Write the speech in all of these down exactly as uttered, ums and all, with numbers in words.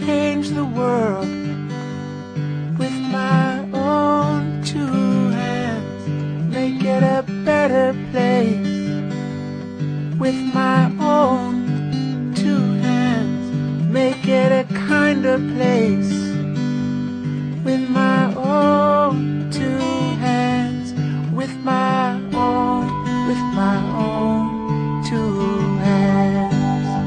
change the world with my own two hands. Make it a better place with my own two hands. Make it a kinder place with my own two hands. With my own, with my own two hands.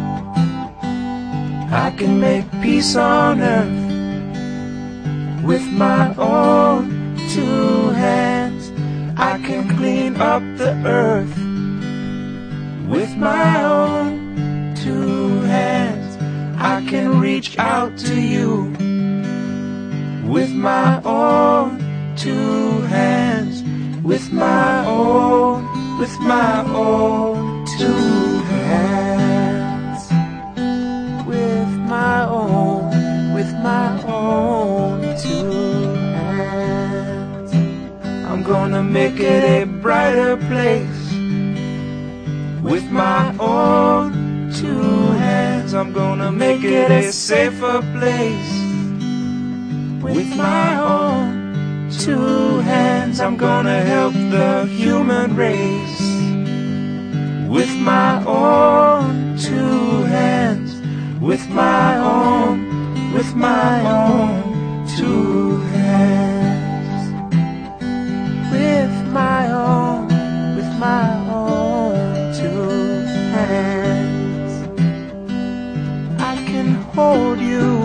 I can make peace on earth with my own two hands. I can clean up the earth with my own two hands. I can reach out to you with my own two hands. With my own, with my own two hands. With my own, with my own two hands. I'm gonna make it a brighter place with my own two hands. I'm gonna make it a safer place with my own two hands. I'm gonna help the human race with my own two hands. With my own, with my own two hands. With my own, with my own two hands. I can hold you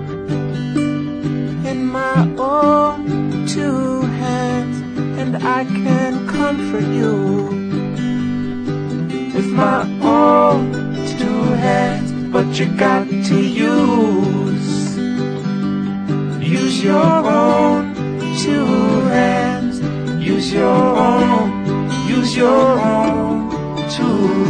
in my own two hands, and I can comfort you with my own two hands. But you got to use, use your own two hands. Use your own, use your own two